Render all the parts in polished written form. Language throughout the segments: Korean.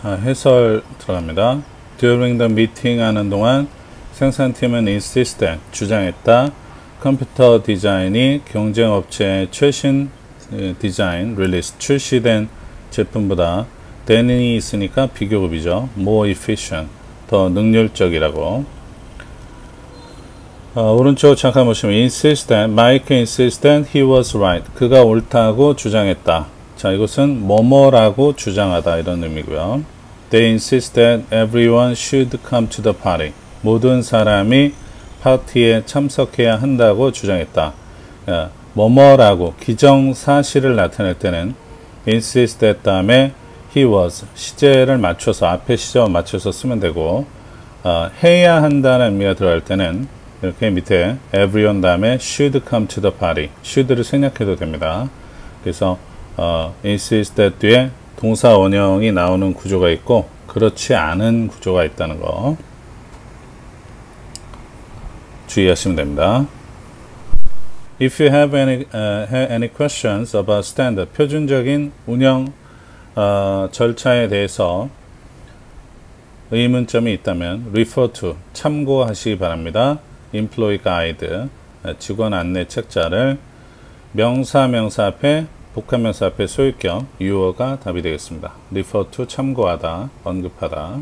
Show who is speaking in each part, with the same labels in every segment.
Speaker 1: 자, 해설 들어갑니다. During the meeting 하는 동안 생산팀은 insisted, 주장했다. 컴퓨터 디자인이 경쟁업체의 최신 디자인, 릴리스, 출시된 제품보다 than이 있으니까 비교급이죠. more efficient, 더 능률적이라고. 오른쪽 잠깐 보시면 insisted, Mike insisted he was right. 그가 옳다고 주장했다. 자, 이것은 뭐뭐라고 주장하다 이런 의미고요. They insisted everyone should come to the party. 모든 사람이 파티에 참석해야 한다고 주장했다. 뭐뭐라고 기정사실을 나타낼 때는 insisted 다음에 he was 시제를 맞춰서 앞에 시제와 맞춰서 쓰면 되고 해야 한다는 의미가 들어갈 때는 이렇게 밑에 everyone 다음에 should come to the party. should를 생략해도 됩니다. 그래서 insisted 뒤에 동사 원형이 나오는 구조가 있고 그렇지 않은 구조가 있다는 거 주의하시면 됩니다. If you have any questions about standard, 표준적인 운영 절차에 대해서 의문점이 있다면 refer to, 참고하시기 바랍니다. Employee Guide, 직원 안내 책자를 명사 앞에 복합명사 앞에 소유격, 유어가 답이 되겠습니다. refer to, 참고하다, 언급하다.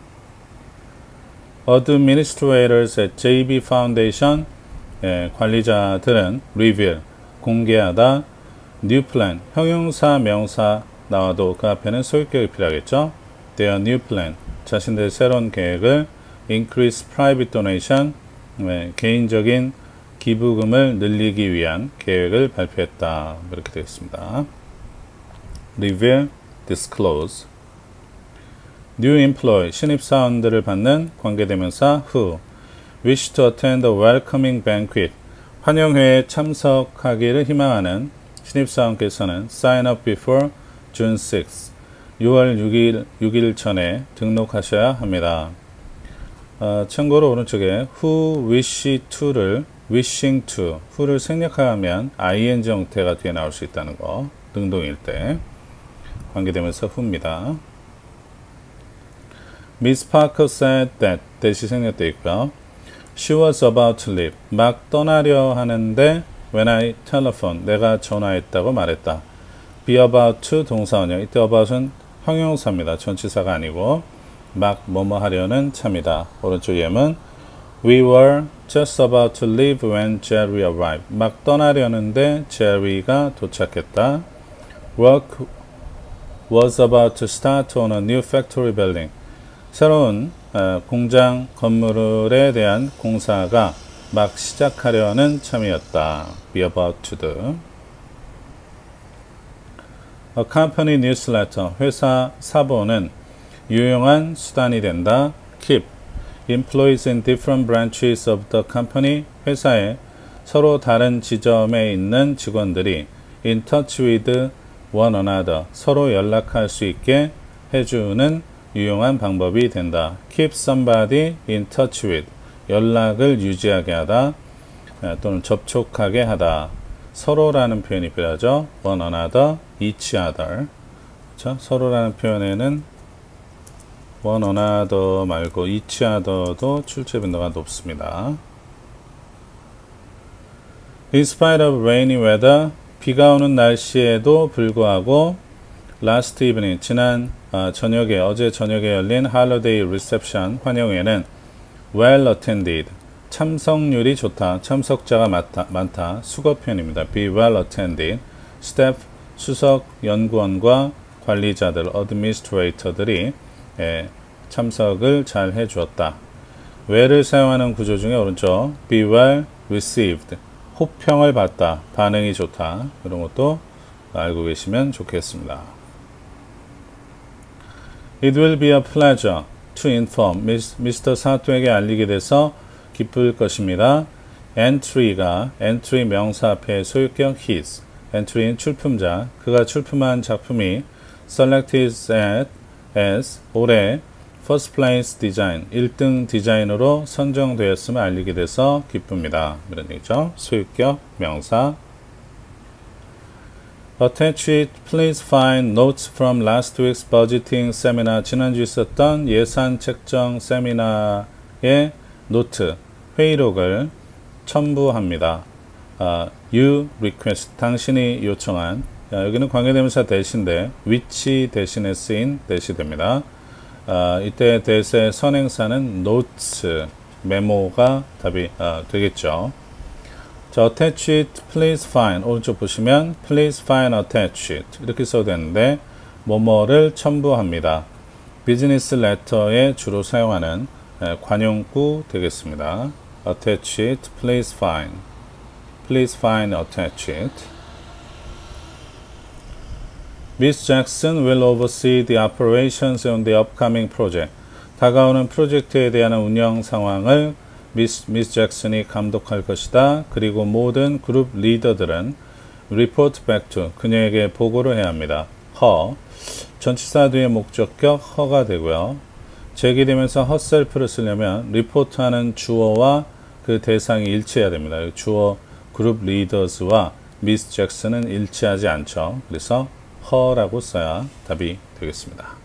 Speaker 1: Administrators at JB Foundation, 관리자들은 reveal, 공개하다. new plan, 형용사, 명사 나와도 그 앞에는 소유격이 필요하겠죠. Their new plan, 자신들의 새로운 계획을 increase private donation, 개인적인 기부금을 늘리기 위한 계획을 발표했다. 이렇게 되겠습니다. reveal, disclose. new employee, 신입사원들을 받는 관계대명사 who wish to attend a welcoming banquet, 환영회에 참석하기를 희망하는 신입사원께서는 sign up before June 6, 6월 6일 전에 등록하셔야 합니다. 참고로 오른쪽에 who wish to를 wishing to, who를 생략하면 ing 형태가 뒤에 나올 수 있다는 거, 능동일 때 관계대명사 who입니다. Miss Parker said that, that이 생략되어 있고요. She was about to leave, 막 떠나려 하는데 when I telephoned, 내가 전화했다고 말했다. be about to 동사원형, 이때 about은 형용사입니다. 전치사가 아니고 막 뭐뭐 하려는 참이다. 오른쪽 예문 We were just about to leave when Jerry arrived. 막 떠나려는데 제리가 도착했다. Work was about to start on a new factory building. 새로운 공장 건물에 대한 공사가 막 시작하려는 참이었다. Be about to do. A company newsletter, 회사 사본은 유용한 수단이 된다. Keep employees in different branches of the company, 회사의 서로 다른 지점에 있는 직원들이 in touch with one another, 서로 연락할 수 있게 해주는 유용한 방법이 된다. Keep somebody in touch with, 연락을 유지하게 하다 또는 접촉하게 하다. 서로라는 표현이 필요하죠. one another, each other. 그렇죠? 서로라는 표현에는 one another 말고 each other도 출제 빈도가 높습니다. In spite of rainy weather, 비가 오는 날씨에도 불구하고 last evening, 지난 저녁에, 어제 저녁에 열린 holiday reception, 환영회는 well attended, 참석률이 좋다, 참석자가 많다, 수거 표현입니다. be well attended, staff, 수석 연구원과 관리자들, administrator들이 참석을 잘 해주었다. well을 사용하는 구조 중에 오른쪽 be well received, 호평을 받다, 반응이 좋다, 이런 것도 알고 계시면 좋겠습니다. It will be a pleasure to inform, Mr. 사토에게 알리게 돼서 기쁠 것입니다. entry가 entry 명사 앞에 소유격 his, entry인 출품자, 그가 출품한 작품이 selected as 올해 first place design, 1등 디자인으로 선정되었음을 알리게 돼서 기쁩니다. 이런 얘기죠. 소유격 명사. Attach it. Please find notes from last week's budgeting seminar. 지난주 있었던 예산 책정 세미나의 노트, 회의록을 첨부합니다. You request. 당신이 요청한. 여기는 관계대명사 대신데 which 대신에 쓰인 대시 됩니다. 이때 대세의 선행사는 notes, 메모가 답이 되겠죠. 자, attach it, please find. 오른쪽 보시면 please find attach it 이렇게 써도 되는데 뭐뭐를 첨부합니다. 비즈니스 레터에 주로 사용하는 관용구 되겠습니다. attach it, please find. Please find, attach it. Miss Jackson will oversee the operations on the upcoming project. 다가오는 프로젝트에 대한 운영 상황을 미스 잭슨이 감독할 것이다. 그리고 모든 그룹 리더들은 report back to, 그녀에게 보고를 해야 합니다. her, 전치사 뒤에 목적격 her가 되고요. 제기되면서 herself를 쓰려면 리포트하는 주어와 그 대상이 일치해야 됩니다. 주어 그룹 리더스와 미스 잭슨은 일치하지 않죠. 그래서 her라고 써야 답이 되겠습니다.